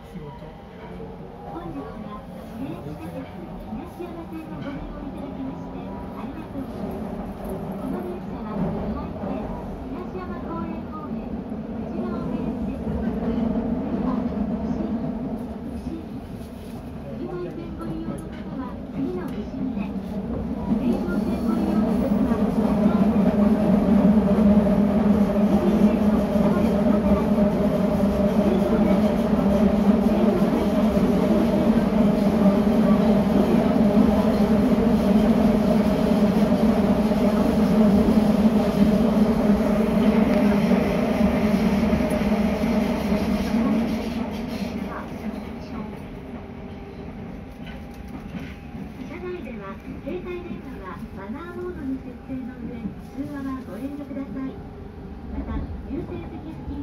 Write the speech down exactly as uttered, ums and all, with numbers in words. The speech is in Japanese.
仕事。 本日は指定地下鉄東山線をご利用いただきましてありがとうございます。この電車は続いて東山公園方面内側を目指して次は牛牛次の線ご利用の方は次の牛で名城線ご利用の方は携帯電話はマナーモードに設定の上、通話はご遠慮ください。また、優先席付き